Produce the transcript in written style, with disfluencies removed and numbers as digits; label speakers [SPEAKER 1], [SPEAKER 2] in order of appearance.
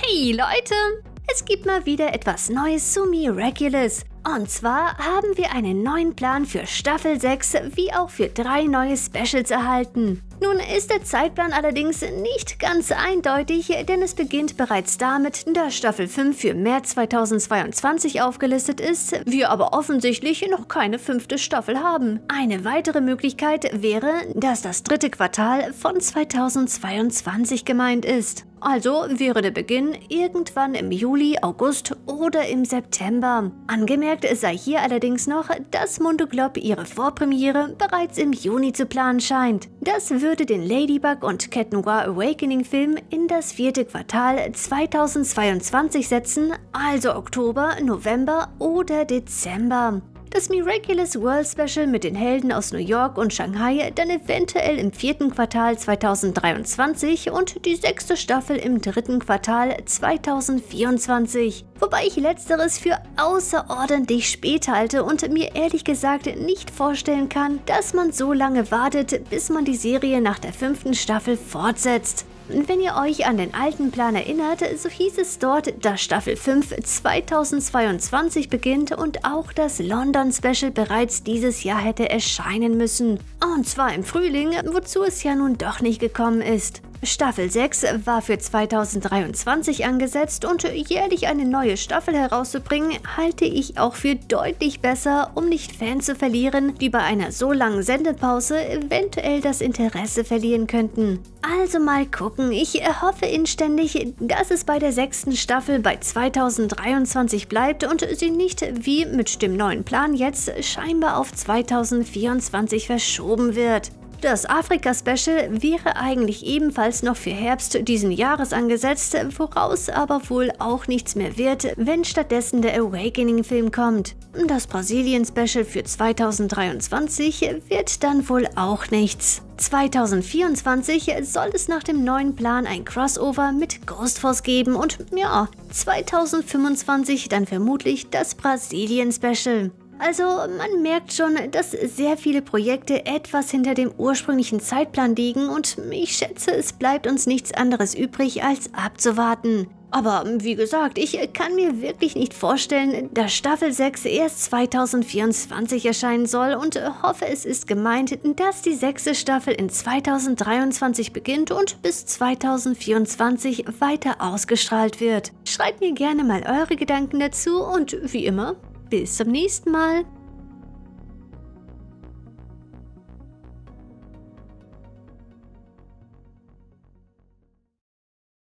[SPEAKER 1] Hey Leute, es gibt mal wieder etwas Neues zu Miraculous. Und zwar haben wir einen neuen Plan für Staffel 6 wie auch für 3 neue Specials erhalten. Nun ist der Zeitplan allerdings nicht ganz eindeutig, denn es beginnt bereits damit, dass Staffel 5 für März 2022 aufgelistet ist, wir aber offensichtlich noch keine 5. Staffel haben. Eine weitere Möglichkeit wäre, dass das 3. Quartal von 2022 gemeint ist. Also wäre der Beginn irgendwann im Juli, August oder im September. Angemerkt sei hier allerdings noch, dass Mundo Glob ihre Vorpremiere bereits im Juni zu planen scheint. Das würde den Ladybug und Cat Noir Awakening Film in das 4. Quartal 2022 setzen, also Oktober, November oder Dezember. Das Miraculous World Special mit den Helden aus New York und Shanghai dann eventuell im 4. Quartal 2023 und die 6. Staffel im 3. Quartal 2024. Wobei ich letzteres für außerordentlich spät halte und mir ehrlich gesagt nicht vorstellen kann, dass man so lange wartet, bis man die Serie nach der 5. Staffel fortsetzt. Wenn ihr euch an den alten Plan erinnert, so hieß es dort, dass Staffel 5 2022 beginnt und auch das London Special bereits dieses Jahr hätte erscheinen müssen. Und zwar im Frühling, wozu es ja nun doch nicht gekommen ist. Staffel 6 war für 2023 angesetzt und jährlich eine neue Staffel herauszubringen, halte ich auch für deutlich besser, um nicht Fans zu verlieren, die bei einer so langen Sendepause eventuell das Interesse verlieren könnten. Also mal gucken, ich hoffe inständig, dass es bei der 6. Staffel bei 2023 bleibt und sie nicht, wie mit dem neuen Plan jetzt, scheinbar auf 2024 verschoben wird. Das Afrika-Special wäre eigentlich ebenfalls noch für Herbst diesen Jahres angesetzt, woraus aber wohl auch nichts mehr wird, wenn stattdessen der Awakening-Film kommt. Das Brasilien-Special für 2023 wird dann wohl auch nichts. 2024 soll es nach dem neuen Plan ein Crossover mit Ghost Force geben und ja, 2025 dann vermutlich das Brasilien-Special. Also man merkt schon, dass sehr viele Projekte etwas hinter dem ursprünglichen Zeitplan liegen und ich schätze, es bleibt uns nichts anderes übrig, als abzuwarten. Aber wie gesagt, ich kann mir wirklich nicht vorstellen, dass Staffel 6 erst 2024 erscheinen soll und hoffe, es ist gemeint, dass die 6. Staffel in 2023 beginnt und bis 2024 weiter ausgestrahlt wird. Schreibt mir gerne mal eure Gedanken dazu und wie immer, bis zum nächsten Mal.